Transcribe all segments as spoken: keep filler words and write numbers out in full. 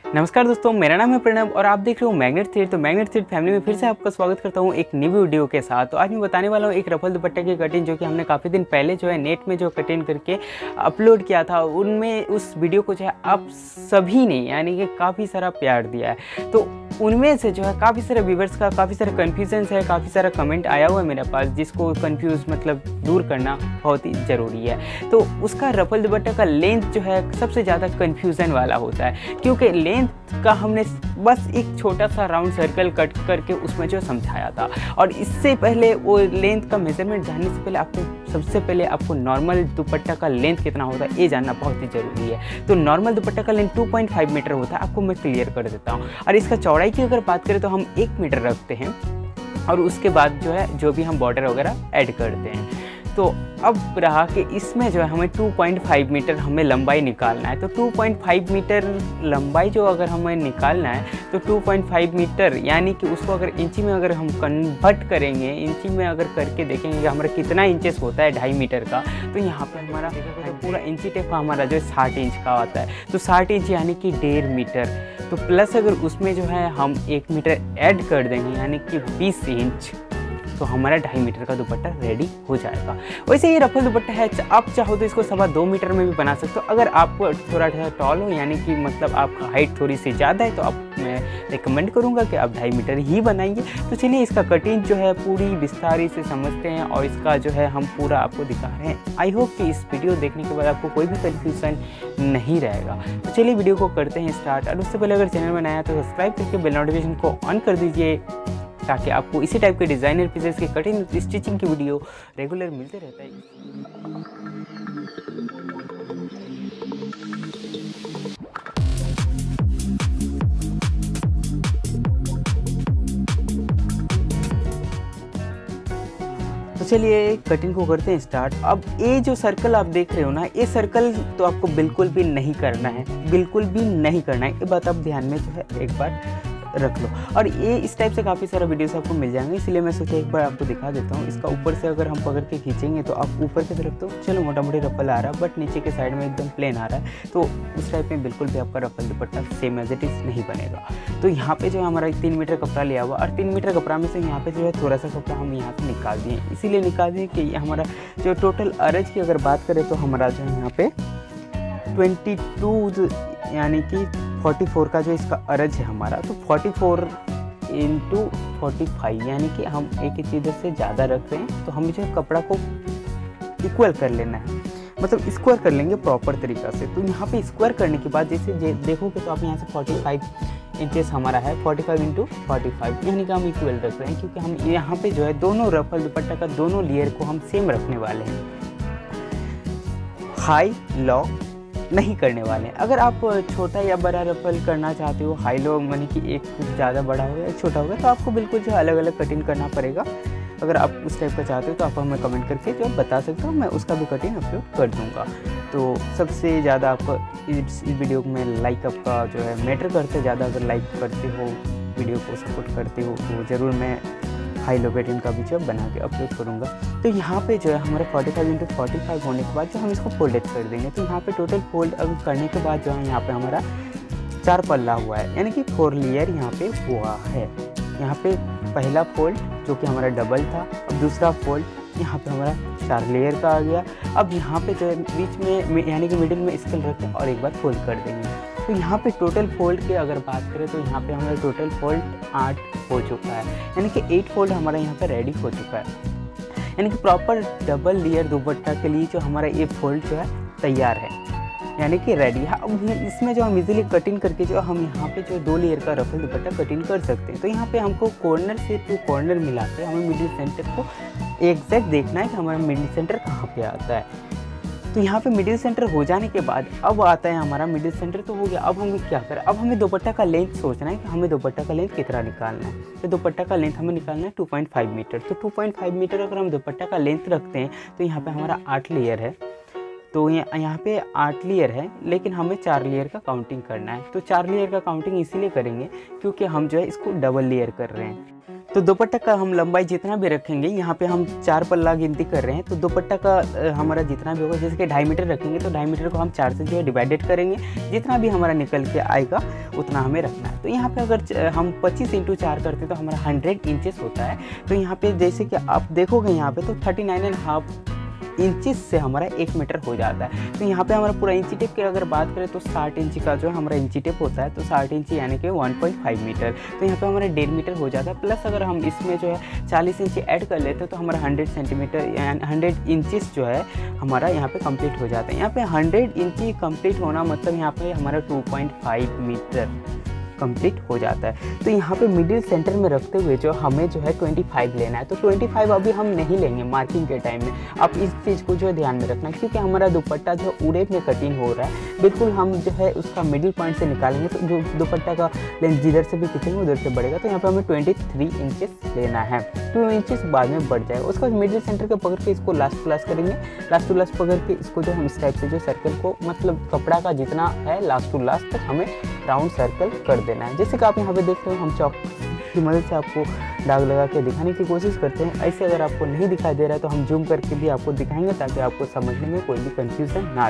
नमस्कार दोस्तों, मेरा नाम है प्रणव और आप देख रहे हो मैग्नेट थ्रेड। तो मैग्नेट थ्रेड फैमिली में फिर से आपका स्वागत करता हूं एक न्यू वीडियो के साथ। तो आज मैं बताने वाला हूं एक रफल दुपट्टे की कटिंग जो कि हमने काफ़ी दिन पहले जो है नेट में जो कटिंग करके अपलोड किया था। उनमें उस वीडियो को जो है आप सभी ने यानी कि काफ़ी सारा प्यार दिया है। तो उनमें से जो है काफ़ी सारे व्यूवर्स का काफ़ी सारा कन्फ्यूजन है, काफ़ी सारा कमेंट आया हुआ है मेरे पास, जिसको कन्फ्यूज़ मतलब दूर करना बहुत ही ज़रूरी है। तो उसका रफल दुपट्टा का लेंथ जो है सबसे ज़्यादा कन्फ्यूज़न वाला होता है, क्योंकि लेंथ का हमने बस एक छोटा सा राउंड सर्कल कट करके उसमें जो समझाया था। और इससे पहले वो लेंथ का मेजरमेंट जानने से पहले आपको सबसे पहले आपको नॉर्मल दुपट्टा का लेंथ कितना होता है ये जानना बहुत ही ज़रूरी है। तो नॉर्मल दुपट्टा का length two point five metre होता है, आपको मैं क्लियर कर देता हूँ। और इसका चौड़ाई की अगर बात करें तो हम एक मीटर रखते हैं और उसके बाद जो है जो भी हम बॉर्डर वगैरह ऐड करते हैं। तो अब रहा कि इसमें जो है हमें टू पॉइंट फाइव मीटर हमें लंबाई निकालना है। तो टू पॉइंट फाइव मीटर लंबाई जो अगर हमें निकालना है तो टू पॉइंट फाइव मीटर यानी कि उसको अगर इंची में अगर हम कन्वर्ट करेंगे, इंची में अगर करके देखेंगे कि हमारा कितना इंचेस होता है ढाई मीटर का, तो यहाँ पे हमारा तो पूरा इंची टेप का हमारा जो साठ इंच का आता है। तो साठ इंच यानी कि डेढ़ मीटर। तो प्लस अगर उसमें जो है हम एक मीटर ऐड कर देंगे यानी कि बीस इंच, तो हमारा ढाई मीटर का दुपट्टा रेडी हो जाएगा। वैसे ये रफल दुपट्टा है, आप चाहो तो इसको सवा दो मीटर में भी बना सकते हो। अगर आप थोड़ा थोड़ा टॉल हो यानी कि मतलब आपका हाइट थोड़ी सी ज़्यादा है तो आप मैं रिकमेंड करूँगा कि आप ढाई मीटर ही बनाएंगे। तो चलिए इसका कटिंग जो है पूरी विस्तारी से समझते हैं और इसका जो है हम पूरा आपको दिखा रहे हैं। आई होप कि इस वीडियो देखने के बाद आपको कोई भी कन्फ्यूज़न नहीं रहेगा। तो चलिए वीडियो को करते हैं स्टार्ट। और उससे पहले अगर चैनल में नया तो सब्सक्राइब करके बेल नोटिफिकेशन को ऑन कर दीजिए, ताकि आपको इसी टाइप के डिज़ाइनर पीसेस की कटिंग स्टिचिंग की वीडियो रेगुलर मिलते रहता है। तो चलिए कटिंग को करते हैं स्टार्ट। अब ये जो सर्कल आप देख रहे हो ना, ये सर्कल तो आपको बिल्कुल भी नहीं करना है, बिल्कुल भी नहीं करना है। ये बात आप ध्यान में जो है एक बार रख लो। और ये इस टाइप से काफ़ी सारा वीडियोस आपको मिल जाएंगे, इसलिए मैं सोचा एक बार आपको दिखा देता हूँ। इसका ऊपर से अगर हम पकड़ के खींचेंगे तो आप ऊपर की तरफ तो चलो मोटा मोटी रफल आ रहा है, बट नीचे के साइड में एकदम प्लेन आ रहा है। तो उस टाइप में बिल्कुल भी आपका ruffle dupatta same as it is नहीं बनेगा। तो यहाँ पे जो है हमारा तीन मीटर कपड़ा लिया हुआ, और तीन मीटर कपड़ा में से यहाँ पे जो है थोड़ा सा कपड़ा हम यहाँ से निकाल दिए। इसीलिए निकाल दिए कि हमारा जो टोटल अरज की अगर बात करें तो हमारा जो है यहाँ पे ट्वेंटी टू यानी कि फोर्टी फोर का जो इसका अरज है हमारा, तो forty four into forty five यानी कि हम एक एक चीज़ से ज़्यादा रख रहे हैं। तो हम जो कपड़ा को इक्वल कर लेना है, मतलब स्क्वायर कर लेंगे प्रॉपर तरीक़ा से। तो यहाँ पे स्क्वायर करने के बाद जैसे देखोगे तो आप यहाँ से फोर्टी फाइव इंचेस हमारा है, forty five into forty five यानी कि हम इक्वल रख रहे हैं, क्योंकि हम यहाँ पे जो है दोनों रफल दुपट्टा का दोनों लेयर को हम सेम रखने वाले हैं, हाई लॉ नहीं करने वाले हैं। अगर आप छोटा या बड़ा रफल करना चाहते हो, हाई लो मानी कि एक ज़्यादा बड़ा हो या छोटा होगा, तो आपको बिल्कुल जो अलग अलग कटिंग करना पड़ेगा। अगर आप उस टाइप का चाहते हो तो आप हमें कमेंट करके जो बता सकते हो, मैं उसका भी कटिंग अपलोड कर दूंगा। तो सबसे ज़्यादा आपको इस वीडियो में लाइक आपका जो है मैटर करते, ज़्यादा अगर लाइक करते हो, वीडियो को सपोर्ट करते हो, तो ज़रूर मैं हाई लो कटिंग का भी जो बना के अपलोड करूँगा। तो यहाँ पे जो है हमारा forty five into forty five होने के बाद जो हम इसको फोल्डेड कर देंगे। तो यहाँ पे टोटल फोल्ड अब करने के बाद जो है यहाँ पे हमारा चार पल्ला हुआ है, यानी कि फोर लेयर यहाँ पे हुआ है। यहाँ पे पहला फोल्ड जो कि हमारा डबल था, अब दूसरा फोल्ड यहाँ पे हमारा चार लेयर का आ गया। अब यहाँ पे जो है बीच में यानी कि मिडिल में स्केल रख के और एक बार फोल्ड कर देंगे। तो यहाँ पे टोटल फोल्ड की अगर बात करें तो यहाँ पे हमारा टोटल फोल्ड आठ हो चुका है, यानी कि एट फोल्ड हमारा यहाँ पे रेडी हो चुका है। यानी कि प्रॉपर डबल लेयर दुपट्टा के लिए जो हमारा ये फोल्ड जो है तैयार है, यानी कि रेडी है। अब इसमें जो हम इजीली कटिंग करके जो हम यहाँ पे जो दो लेयर का रफल दुपट्टा कटिंग कर सकते हैं। तो यहाँ पे हमको कॉर्नर से टू कॉर्नर मिला के हमें मिडिल सेंटर को एग्जैक्ट देखना है कि हमारा मिडिल सेंटर कहाँ पे आता है। तो यहाँ पे मिडिल सेंटर हो जाने के बाद अब आता है हमारा मिडिल सेंटर तो हो गया। अब हमें क्या करें, अब हमें दुपट्टा का लेंथ सोचना है कि हमें दुपट्टा का लेंथ कितना निकालना है। तो दुपट्टा का लेंथ हमें निकालना है टू पॉइंट फाइव मीटर। तो टू पॉइंट फाइव मीटर अगर हम दुपट्टा का लेंथ रखते हैं तो यहाँ पे हमारा आठ लेयर है। तो यहाँ पे आठ लेयर है, लेकिन हमें चार लेयर का काउंटिंग करना है। तो चार लेयर का काउंटिंग इसीलिए करेंगे क्योंकि हम जो है इसको डबल लेयर कर रहे हैं। तो दुपट्टा का हम लंबाई जितना भी रखेंगे, यहाँ पे हम चार पल्ला गिनती कर रहे हैं, तो दुपट्टा का हमारा जितना भी होगा, जैसे कि ढाई मीटर रखेंगे तो ढाई मीटर को हम चार से जो है डिवाइडेड करेंगे, जितना भी हमारा निकल के आएगा उतना हमें रखना है। तो यहाँ पे अगर हम पच्चीस इंटू चार करते हैं तो हमारा हंड्रेड इंचेस होता है। तो यहाँ पे जैसे कि आप देखोगे यहाँ पे तो thirty nine and half inches से हमारा एक मीटर हो जाता है। तो यहाँ पे हमारा पूरा इंची टेप की अगर बात करें तो साठ इंची का जो हमारा इंची टेप होता है, तो साठ इंची यानी कि वन पॉइंट फाइव मीटर, तो यहाँ पे हमारा डेढ़ मीटर हो जाता है। प्लस अगर हम इसमें जो है चालीस इंची ऐड कर लेते हैं तो हमारा हंड्रेड सेंटीमीटर यानी हंड्रेड इंचिस जो है हमारा यहाँ पे कंप्लीट हो जाता है। यहाँ पे हंड्रेड इंची कंप्लीट होना मतलब यहाँ पे हमारा two point five metre complete हो जाता है। तो यहाँ पे मिडिल सेंटर में रखते हुए जो हमें जो है पच्चीस लेना है, तो पच्चीस अभी हम नहीं लेंगे मार्किंग के टाइम में। आप इस चीज़ को जो है ध्यान में रखना, क्योंकि हमारा दुपट्टा जो उड़े में कटिंग हो रहा है, बिल्कुल हम जो है उसका मिडिल पॉइंट से निकालेंगे तो जो दुपट्टा का लेंथ जिधर से भी खींचेंगे उधर से बढ़ेगा। तो यहाँ पे हमें तेईस इंचेस लेना है, टू इंचेस बाद में बढ़ जाएगा। उसका मिडिल सेंटर के पकड़ के इसको लास्ट टू लास्ट करेंगे, लास्ट टू लास्ट पकड़ के इसको जो हम इस टाइप से जो सर्कल को मतलब कपड़ा का जितना है लास्ट टू लास्ट तक हमें राउंड सर्कल कर देना है। जैसे कि आप यहाँ पे देख रहे हो, हम चौक की मदद से आपको दाग लगा के दिखाने की कोशिश करते हैं। ऐसे अगर आपको नहीं दिखाई दे रहा है तो हम जूम करके भी आपको दिखाएंगे ताकि आपको समझने में कोई भी कंफ्यूजन ना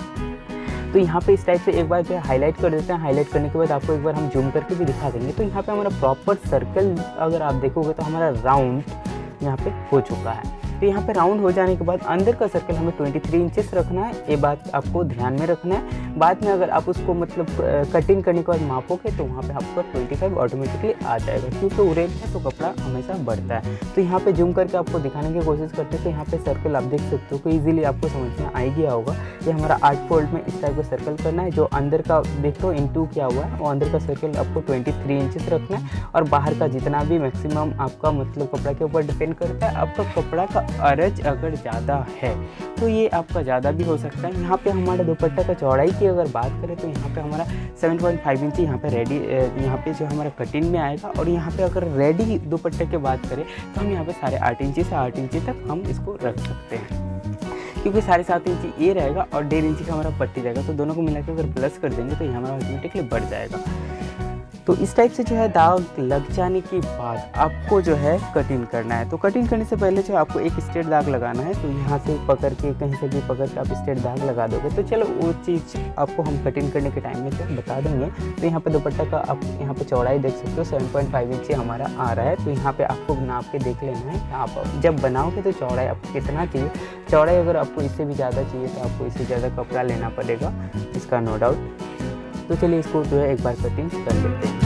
रहे। तो यहाँ पे इस टाइप से एक बार जो है हाईलाइट कर देते हैं। हाईलाइट करने के बाद आपको एक बार हम जूम करके भी दिखा देंगे। तो यहाँ पे हमारा प्रॉपर सर्कल अगर आप देखोगे तो हमारा राउंड यहाँ पे हो चुका है। तो यहाँ पे राउंड हो जाने के बाद अंदर का सर्कल हमें तेईस इंचेस रखना है, ये बात आपको ध्यान में रखना है। बाद में अगर आप उसको मतलब कटिंग करने के बाद मापोगे तो वहाँ पे आपको पच्चीस ऑटोमेटिकली आ जाएगा, क्योंकि उरेल है तो कपड़ा हमेशा बढ़ता है। तो यहाँ पे जूम करके आपको दिखाने की कोशिश करते हैं। तो यहाँ पे सर्कल आप देख सकते हो कि ईजिली आपको समझ में आ ही गया होगा। ये हमारा आठ फोल्ड में इस टाइप का सर्कल करना है। जो अंदर का देख लो इन टू क्या हुआ है, वो अंदर का सर्कल आपको तेईस इंचेस रखना है, और बाहर का जितना भी मैक्सिमम आपका मतलब कपड़ा के ऊपर डिपेंड करता है। आपका कपड़ा का अरज अगर ज़्यादा है तो ये आपका ज़्यादा भी हो सकता है। यहाँ पे हमारा दुपट्टा का चौड़ाई की अगर बात करें तो यहाँ पे हमारा सात पॉइंट पाँच इंची यहाँ पे रेडी यहाँ पे जो हमारा कटिंग में आएगा। और यहाँ पे अगर रेडी दुपट्टे की बात करें तो हम यहाँ पे साढ़े आठ इंची से आठ इंची तक हम इसको रख सकते हैं, क्योंकि साढ़े सात इंची ये रहेगा और डेढ़ इंची का हमारा पट्टी रहेगा। तो दोनों को मिलाकर अगर प्लस कर देंगे तो ये हमारा ऑटोमेटिकली बढ़ जाएगा। तो इस टाइप से जो है दाग लग जाने के बाद आपको जो है कटिंग करना है। तो कटिंग करने से पहले जो आपको एक स्ट्रेट दाग लगाना है। तो यहाँ से पकड़ के कहीं से भी पकड़ के आप स्ट्रेट दाग लगा दोगे। तो चलो वो चीज़ आपको हम कटिंग करने के टाइम में जो बता देंगे। तो यहाँ पे दुपट्टा का आप यहाँ पे चौड़ाई देख सकते हो सात पॉइंट पाँच इंची हमारा आ रहा है। तो यहाँ पे आपको नाप के देख लेना है। आप जब बनाओगे तो चौड़ाई आपको कितना चाहिए, चौड़ाई अगर आपको इससे भी ज़्यादा चाहिए तो आपको इससे ज़्यादा कपड़ा लेना पड़ेगा, इसका नो डाउट। तो चलिए इसको जो है एक बार कटिंग कर लेते हैं।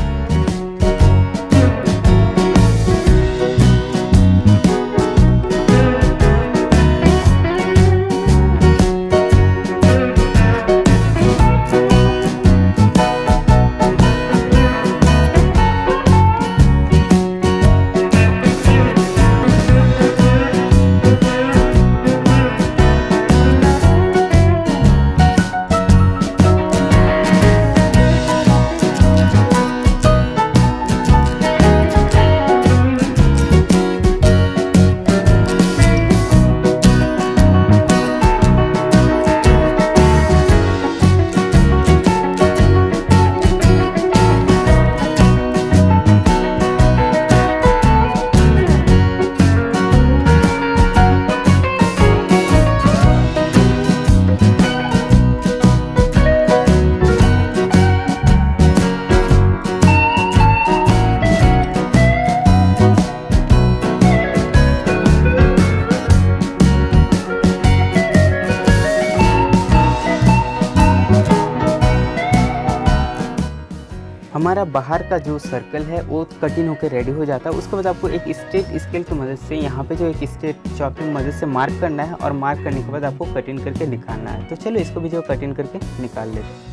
हमारा बाहर का जो सर्कल है वो कटिंग होकर रेडी हो जाता है। उसके बाद आपको एक स्ट्रेट स्केल की मदद से यहाँ पे जो एक स्ट्रेट चॉक की मदद से मार्क करना है, और मार्क करने के बाद आपको कटिंग करके निकालना है। तो चलो इसको भी जो कटिंग करके निकाल लेते हैं।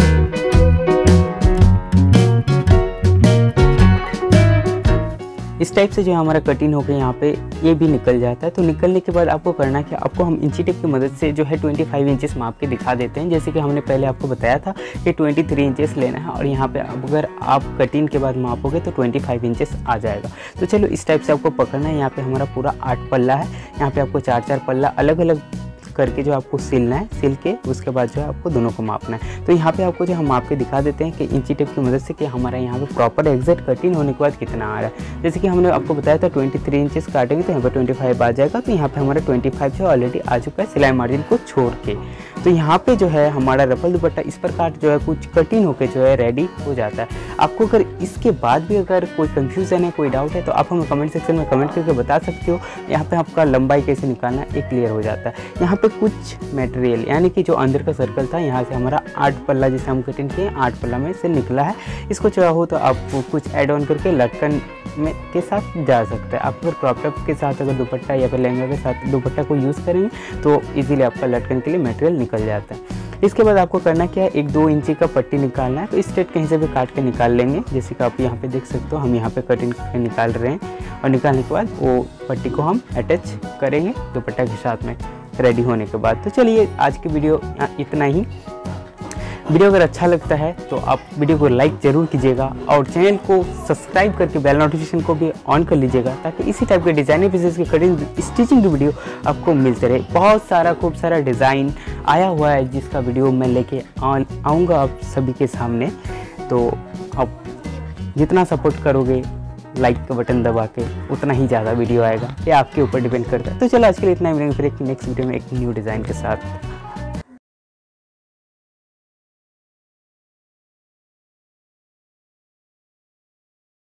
इस इस टाइप से जो हमारा कटिंग होकर यहाँ पे ये भी निकल जाता है। तो निकलने के बाद आपको करना क्या, आपको हम इंची टेप की मदद से जो है पच्चीस इंचेस माप के दिखा देते हैं। जैसे कि हमने पहले आपको बताया था कि तेईस इंचेस लेना है और यहाँ पे अगर आप कटिंग के बाद मापोगे तो पच्चीस इंचेस आ जाएगा। तो चलो इस टाइप से आपको पकड़ना है। यहाँ पे हमारा पूरा आठ पल्ला है, यहाँ पे आपको चार चार पल्ला अलग अलग करके जो आपको सिलना है, सिल के उसके बाद जो है आपको दोनों को मापना है। तो यहाँ पे आपको जो हम माप के दिखा देते हैं कि इंची टेप की मदद से कि हमारा यहाँ पे प्रॉपर एग्जैक्ट कटिंग होने के बाद कितना आ रहा है। जैसे कि हमने आपको बताया था तेईस इंचेस काटेंगे तो यहाँ पर पच्चीस आ जाएगा। तो यहाँ पे हमारा पच्चीस जो ऑलरेडी आ चुका है सिलाई मार्जिन को छोड़ के। तो यहाँ पे जो है हमारा रफल दुपट्टा इस प्रकार जो है कुछ कटिंग होके जो है रेडी हो जाता है। आपको अगर इसके बाद भी अगर कोई कंफ्यूजन है, कोई डाउट है, तो आप हमें कमेंट सेक्शन में कमेंट करके बता सकते हो। यहाँ पे आपका लंबाई कैसे निकालना है एक क्लियर हो जाता है। यहाँ पे कुछ मटेरियल यानी कि जो अंदर का सर्कल था, यहाँ से हमारा आठ पल्ला जिसे हम कटिंग किए आठ पल्ला में से निकला है। इसको चाहो तो आप कुछ ऐड ऑन करके लटकन में के साथ जा सकते हैं। आप अगर क्रॉप टॉप के साथ अगर दुपट्टा या फिर लहंगा के साथ दुपट्टा को यूज़ करेंगे तो इजीली आपका लटकन के लिए मटेरियल निकल जाता है। इसके बाद आपको करना क्या है, एक दो इंची का पट्टी निकालना है। तो स्ट्रेट कहीं से भी काट के निकाल लेंगे। जैसे कि आप यहाँ पे देख सकते हो, हम यहाँ पे कटिंग करके निकाल रहे हैं और निकालने के बाद वो पट्टी को हम अटैच करेंगे दुपट्टा के साथ में रेडी होने के बाद। तो चलिए आज की वीडियो इतना ही। वीडियो अगर अच्छा लगता है तो आप वीडियो को लाइक ज़रूर कीजिएगा और चैनल को सब्सक्राइब करके बेल नोटिफिकेशन को भी ऑन कर लीजिएगा, ताकि इसी टाइप के डिज़ाइनिंग पीसेस की कटिंग स्टिचिंग की वीडियो आपको मिलते रहे। बहुत सारा खूब सारा डिज़ाइन आया हुआ है जिसका वीडियो मैं लेके आऊँगा आप सभी के सामने। तो आप जितना सपोर्ट करोगे लाइक का बटन दबा के उतना ही ज़्यादा वीडियो आएगा। ये आपके ऊपर डिपेंड करता है। तो चलो आज के लिए इतना ही, मिलेंगे फिर एक नेक्स्ट वीडियो में एक न्यू डिज़ाइन के साथ।